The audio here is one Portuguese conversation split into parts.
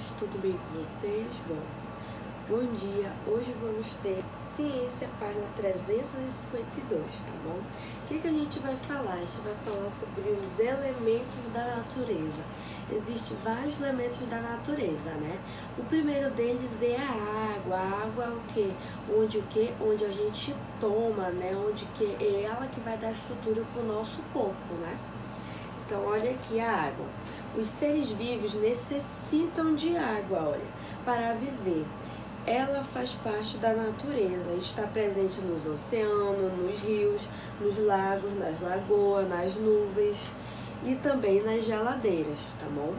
tudo bem com vocês? Bom dia! Hoje vamos ter Ciência, página 352, tá bom? O que a gente vai falar? A gente vai falar sobre os elementos da natureza. Existem vários elementos da natureza, né? O primeiro deles é a água. A água é o quê? Onde a gente toma, né? Onde que é ela que vai dar estrutura para o nosso corpo, né? Então, olha aqui a água. Os seres vivos necessitam de água, olha, para viver. Ela faz parte da natureza, está presente nos oceanos, nos rios, nos lagos, nas lagoas, nas nuvens e também nas geladeiras, tá bom?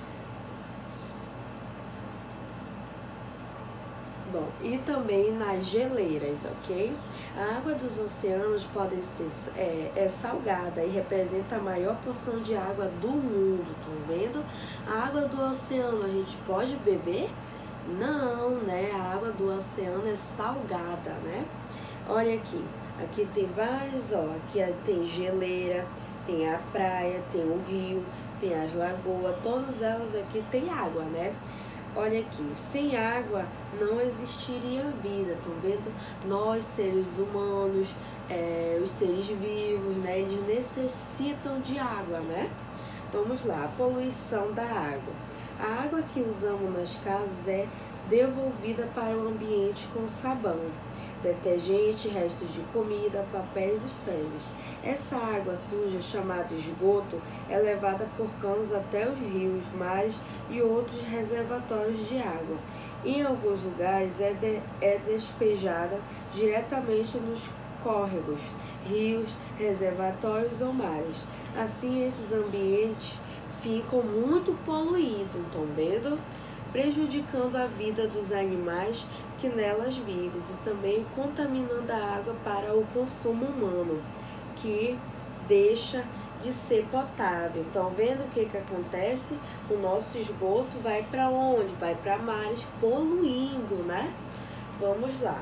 E também nas geleiras, ok? A água dos oceanos pode ser salgada e representa a maior porção de água do mundo, estão vendo? A água do oceano a gente pode beber? Não, né? A água do oceano é salgada, né? Olha aqui tem várias, ó, aqui tem geleira, tem a praia, tem o rio, tem as lagoas, todas elas aqui tem água, né? Olha aqui, sem água não existiria vida, estão vendo? Nós, seres humanos, os seres vivos, né? Eles necessitam de água, né? Vamos lá, a poluição da água. A água que usamos nas casas é devolvida para o ambiente com sabão, detergente, restos de comida, papéis e fezes. Essa água suja, chamada esgoto, é levada por canos até os rios, mares e outros reservatórios de água. Em alguns lugares é despejada diretamente nos córregos, rios, reservatórios ou mares. Assim, esses ambientes ficam muito poluídos, estão vendo? Prejudicando a vida dos animais que nelas vivem e também contaminando a água para o consumo humano, que deixa de ser potável. Estão vendo o que acontece? O nosso esgoto vai para onde? Vai para mares, poluindo, né? Vamos lá.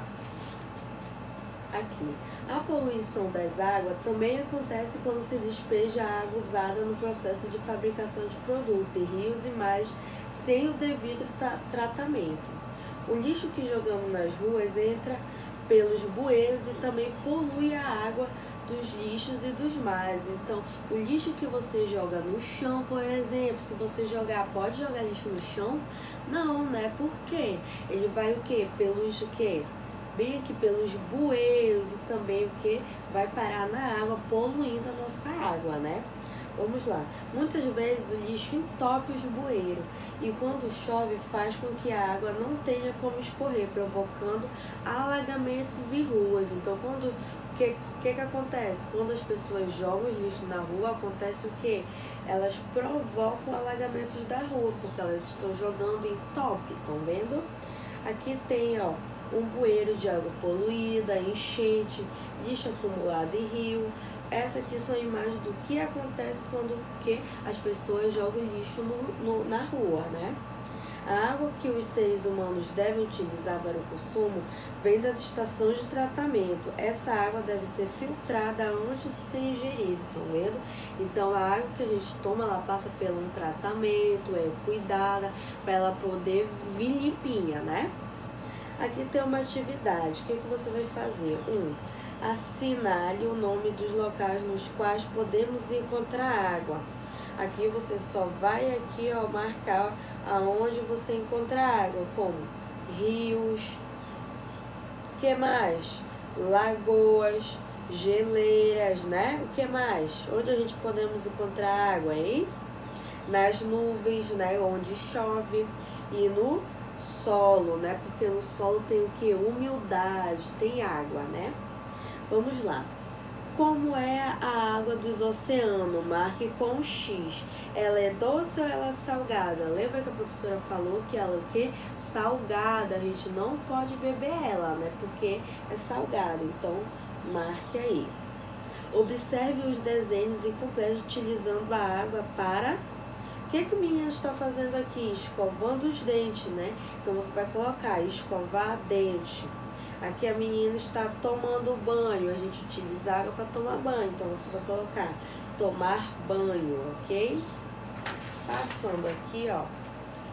Aqui. A poluição das águas também acontece quando se despeja a água usada no processo de fabricação de produtos em rios e mares sem o devido tratamento. O lixo que jogamos nas ruas entra pelos bueiros e também polui a água dos lixos e dos mares. Então, o lixo que você joga no chão, por exemplo, se você pode jogar lixo no chão? Não, né? Por quê? Ele vai o quê? Pelos o quê? Bem aqui pelos bueiros e também o que vai parar na água, poluindo a nossa água, né? Vamos lá. Muitas vezes o lixo entope os bueiros e quando chove faz com que a água não tenha como escorrer, provocando alagamentos e ruas. Então, o que acontece? Quando as pessoas jogam o lixo na rua, acontece o quê? Elas provocam alagamentos da rua, porque elas estão jogando em top, estão vendo? Aqui tem, ó, um bueiro de água poluída, enchente, lixo acumulado em rio. Essas aqui são imagens do que acontece quando as pessoas jogam lixo na rua, né? A água que os seres humanos devem utilizar para o consumo vem das estações de tratamento. Essa água deve ser filtrada antes de ser ingerida, estão vendo? Então, a água que a gente toma, ela passa por um tratamento, é cuidada, para ela poder vir limpinha, né? Aqui tem uma atividade. O que você vai fazer? Assinale o nome dos locais nos quais podemos encontrar água. Aqui você só vai aqui, ó, marcar aonde você encontra água, como rios, que mais? Lagoas, geleiras, né? O que mais? Onde a gente podemos encontrar água, hein? Nas nuvens, né? Onde chove e no solo, né? Porque no solo tem o que? Umidade, tem água, né? Vamos lá. Como é a água dos oceanos? Marque com X. Ela é doce ou ela é salgada? Lembra que a professora falou que ela é o quê? Salgada. A gente não pode beber ela, né? Porque é salgada. Então, marque aí. Observe os desenhos incompletos utilizando a água para... O que o menino está fazendo aqui? Escovando os dentes, né? Então, você vai colocar escovar dente. Aqui a menina está tomando banho. A gente utiliza água para tomar banho. Então, você vai colocar tomar banho, ok? Passando aqui, ó.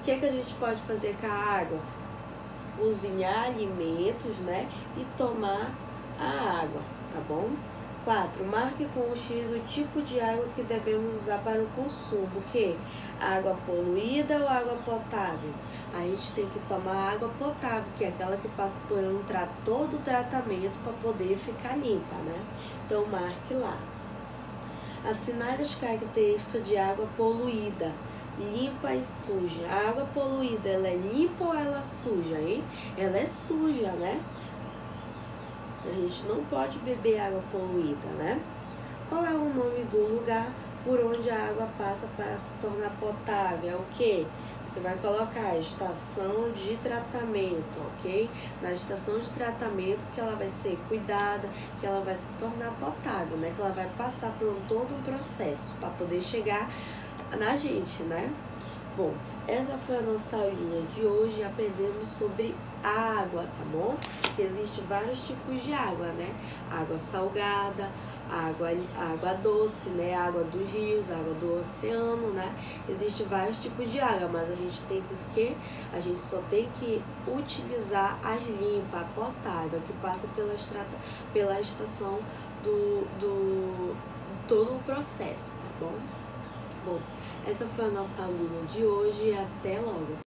O que é que a gente pode fazer com a água? Cozinhar alimentos, né? E tomar a água, tá bom? 4. Marque com o X o tipo de água que devemos usar para o consumo. O quê? Água poluída ou água potável? A gente tem que tomar água potável, que é aquela que passa por todo o tratamento para poder ficar limpa, né? Então, marque lá. Assinale as características de água poluída, limpa e suja. A água poluída, ela é limpa ou ela é suja, hein? Ela é suja, né? A gente não pode beber água poluída, né? Qual é o nome do lugar por onde a água passa para se tornar potável? É o quê? Você vai colocar a estação de tratamento, ok? Na estação de tratamento que ela vai ser cuidada, que ela vai se tornar potável, né? Que ela vai passar por todo um processo para poder chegar na gente, né? Bom, essa foi a nossa aulinha de hoje. Aprendemos sobre água, tá bom? Que existem vários tipos de água, né? Água salgada, água doce, né? Água dos rios, água do oceano, né? Existem vários tipos de água, mas a gente só tem que utilizar as limpas, a potável, que passa pela estação do todo o processo, tá bom? Bom, essa foi a nossa aulinha de hoje e até logo!